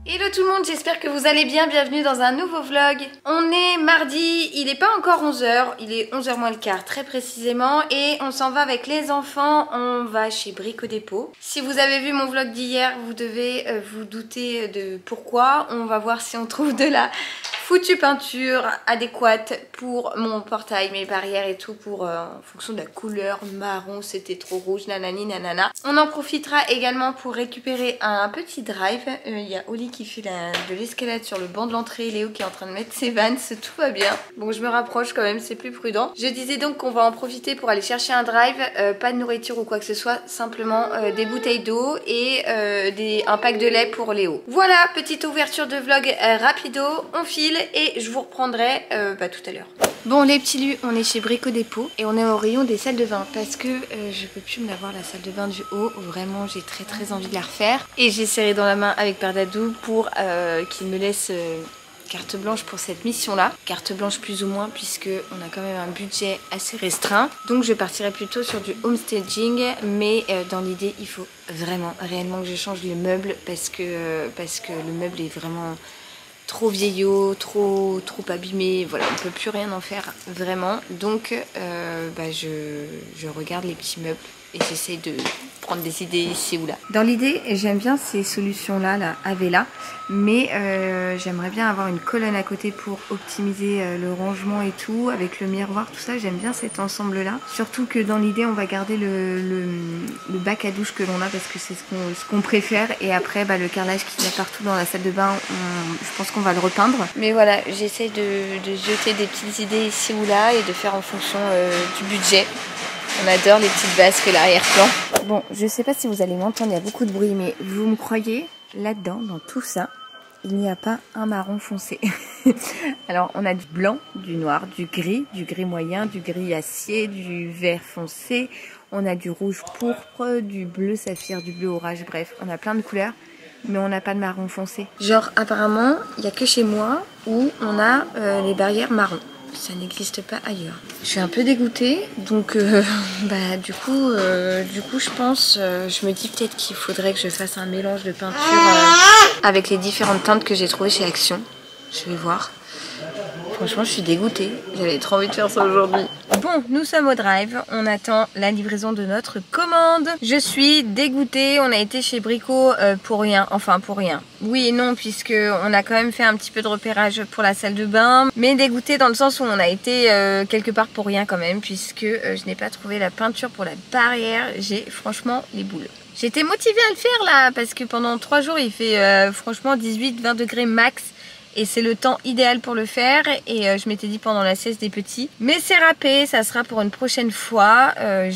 Hello tout le monde, j'espère que vous allez bien, bienvenue dans un nouveau vlog. On est mardi, il n'est pas encore 11h, il est 11h moins le quart très précisément et on s'en va avec les enfants, on va chez Brico Dépôt. Si vous avez vu mon vlog d'hier, vous devez vous douter de pourquoi. On va voir si on trouve de la foutue peinture adéquate pour mon portail, mes barrières et tout pour en fonction de la couleur marron, c'était trop rouge, nanani nanana. On en profitera également pour récupérer un petit drive. Il y a Oli qui fait de l'escalade sur le banc de l'entrée, Léo qui est en train de mettre ses Vans, tout va bien. Bon, je me rapproche quand même, c'est plus prudent. Je disais donc qu'on va en profiter pour aller chercher un drive, pas de nourriture ou quoi que ce soit, simplement des bouteilles d'eau et un pack de lait pour Léo. Voilà, petite ouverture de vlog rapido, on file et je vous reprendrai tout à l'heure. Bon les petits lus, on est chez Brico Dépôt et on est au rayon des salles de bain parce que je peux plus me la voir la salle de bain du haut, vraiment j'ai très envie de la refaire et j'ai serré dans la main avec Père Dadou pour qu'il me laisse carte blanche pour cette mission là, carte blanche plus ou moins puisque on a quand même un budget assez restreint, donc je partirai plutôt sur du homestaging, mais dans l'idée il faut vraiment réellement que je change le meuble parce que le meuble est vraiment trop vieillot, trop abîmé, voilà, on peut plus rien en faire vraiment, donc je regarde les petits meubles et j'essaie de prendre des idées ici ou là. Dans l'idée, j'aime bien ces solutions-là, la Avella, mais j'aimerais bien avoir une colonne à côté pour optimiser le rangement et tout, avec le miroir, tout ça, j'aime bien cet ensemble-là. Surtout que dans l'idée, on va garder le bac à douche que l'on a parce que c'est ce qu'on préfère, et après, le carrelage qu'il y a partout dans la salle de bain, je pense qu'on va le repeindre. Mais voilà, j'essaie de jeter des petites idées ici ou là et de faire en fonction du budget. On adore les petites vasques, l'arrière-plan. Bon, je sais pas si vous allez m'entendre, il y a beaucoup de bruit, mais vous me croyez, là-dedans, dans tout ça, il n'y a pas un marron foncé. Alors, on a du blanc, du noir, du gris moyen, du gris acier, du vert foncé, on a du rouge pourpre, du bleu saphir, du bleu orage, bref, on a plein de couleurs, mais on n'a pas de marron foncé. Genre, apparemment, il n'y a que chez moi où on a les barrières marron. Ça n'existe pas ailleurs. Je suis un peu dégoûtée, donc du coup je pense, je me dis peut-être qu'il faudrait que je fasse un mélange de peinture avec les différentes teintes que j'ai trouvées chez Action. Je vais voir. Franchement, je suis dégoûtée. J'avais trop envie de faire ça aujourd'hui. Bon, nous sommes au drive. On attend la livraison de notre commande. Je suis dégoûtée. On a été chez Brico pour rien. Enfin, pour rien. Oui et non, puisque on a quand même fait un petit peu de repérage pour la salle de bain. Mais dégoûtée dans le sens où on a été quelque part pour rien quand même, puisque je n'ai pas trouvé la peinture pour la barrière. J'ai franchement les boules. J'étais motivée à le faire là, parce que pendant 3 jours, il fait franchement 18-20 degrés max. Et c'est le temps idéal pour le faire, et je m'étais dit pendant la sieste des petits. Mais c'est râpé, ça sera pour une prochaine fois.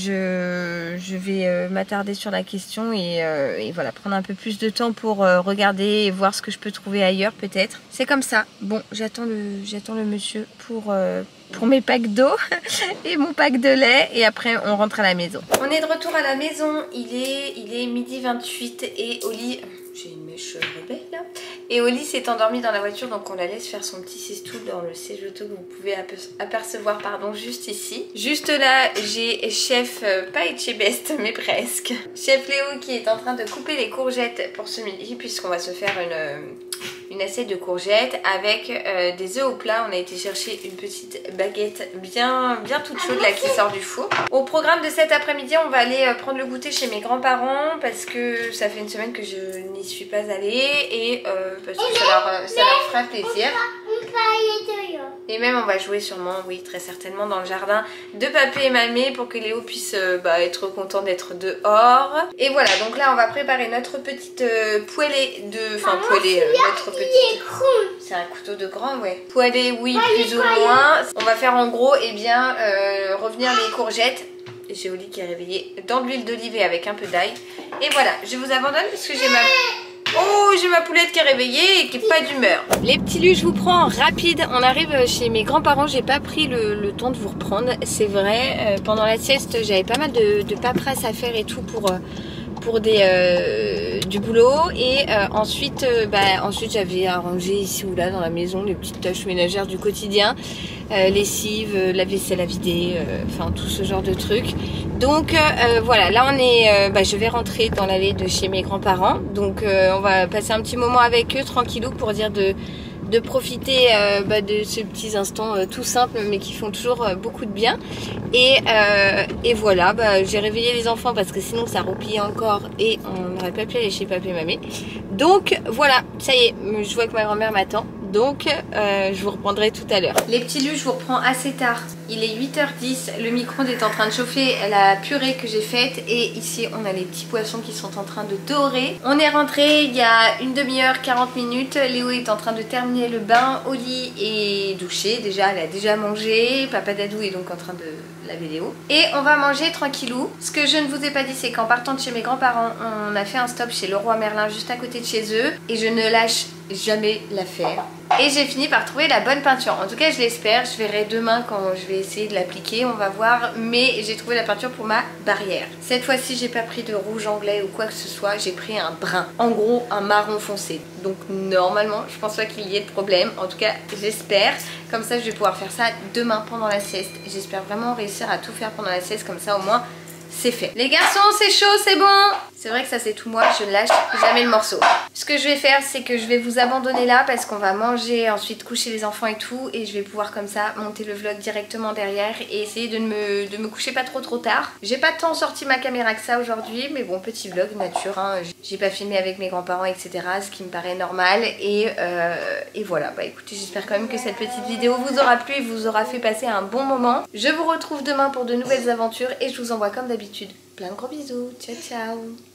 Je vais m'attarder sur la question et voilà, prendre un peu plus de temps pour regarder et voir ce que je peux trouver ailleurs peut-être. C'est comme ça. Bon, j'attends le monsieur pour mes packs d'eau et mon pack de lait, et après on rentre à la maison. On est de retour à la maison, il est midi 28 et Oli... J'ai une mèche rebelle là. Et Oli s'est endormie dans la voiture, donc on la laisse faire son petit siestou dans le siège auto que vous pouvez apercevoir juste ici. Juste là, j'ai chef, pas Etchebest, mais presque. Chef Léo qui est en train de couper les courgettes pour ce midi, puisqu'on va se faire une assiette de courgettes avec des œufs au plat. On a été chercher une petite baguette bien toute chaude là qui sort du four. Au programme de cet après-midi, on va aller prendre le goûter chez mes grands-parents parce que ça fait une semaine que je n'y suis pas allée et parce que ça leur fera plaisir. Et même on va jouer sûrement, oui très certainement, dans le jardin de papé et mamé pour que Léo puisse être content d'être dehors. Et voilà, donc là on va préparer notre petite poêlée de... Enfin poêlée, notre petite... C'est un couteau de grand, ouais. Poêlée, oui, plus ou moins. On va faire en gros, revenir les courgettes. J'ai Oli qui est réveillée dans de l'huile d'olive avec un peu d'ail. Et voilà, je vous abandonne parce que j'ai ma poulette qui est réveillée et qui n'est pas d'humeur. Les petits lus, je vous prends rapide. On arrive chez mes grands-parents. J'ai pas pris le temps de vous reprendre. C'est vrai, pendant la sieste, j'avais pas mal de paperasse à faire et tout pour pour du boulot et ensuite j'avais arrangé ici ou là dans la maison les petites tâches ménagères du quotidien, lessive, la vaisselle à vider, enfin tout ce genre de trucs. Donc voilà, là on est, je vais rentrer dans l'allée de chez mes grands-parents, donc on va passer un petit moment avec eux tranquillou pour dire de profiter de ces petits instants tout simples mais qui font toujours beaucoup de bien. Et voilà, j'ai réveillé les enfants parce que sinon ça roupillait encore et on n'aurait pas pu aller chez papy et mamie. Donc voilà, ça y est, je vois que ma grand-mère m'attend. Donc je vous reprendrai tout à l'heure. Les petits lus, je vous reprends assez tard. Il est 8h10, le micro-ondes est en train de chauffer la purée que j'ai faite. Et ici on a les petits poissons qui sont en train de dorer. On est rentré il y a une demi-heure, 40 minutes. Léo est en train de terminer le bain au lit et doucher. Déjà, elle a déjà mangé. Papa Dadou est donc en train de laver Léo. Et on va manger tranquillou. Ce que je ne vous ai pas dit, c'est qu'en partant de chez mes grands-parents, on a fait un stop chez Leroy Merlin juste à côté de chez eux. Et je ne lâche jamais l'affaire. Et j'ai fini par trouver la bonne peinture. En tout cas, je l'espère. Je verrai demain quand je vais essayer de l'appliquer. On va voir. Mais j'ai trouvé la peinture pour ma barrière. Cette fois-ci, j'ai pas pris de rouge anglais ou quoi que ce soit. J'ai pris un brun. En gros, un marron foncé. Donc normalement, je pense pas qu'il y ait de problème. En tout cas, j'espère. Comme ça, je vais pouvoir faire ça demain pendant la sieste. J'espère vraiment réussir à tout faire pendant la sieste. Comme ça, au moins, c'est fait. Les garçons, c'est chaud, c'est bon. C'est vrai que ça c'est tout moi, je ne lâche jamais le morceau. Ce que je vais faire, c'est que je vais vous abandonner là parce qu'on va manger, ensuite coucher les enfants et tout. Et je vais pouvoir comme ça monter le vlog directement derrière et essayer de me coucher pas trop tard. J'ai pas tant sorti ma caméra que ça aujourd'hui, mais bon, petit vlog nature, hein. J'ai pas filmé avec mes grands-parents, etc. Ce qui me paraît normal. Et voilà, écoutez, j'espère quand même que cette petite vidéo vous aura plu et vous aura fait passer un bon moment. Je vous retrouve demain pour de nouvelles aventures et je vous envoie comme d'habitude plein de gros bisous. Ciao ciao.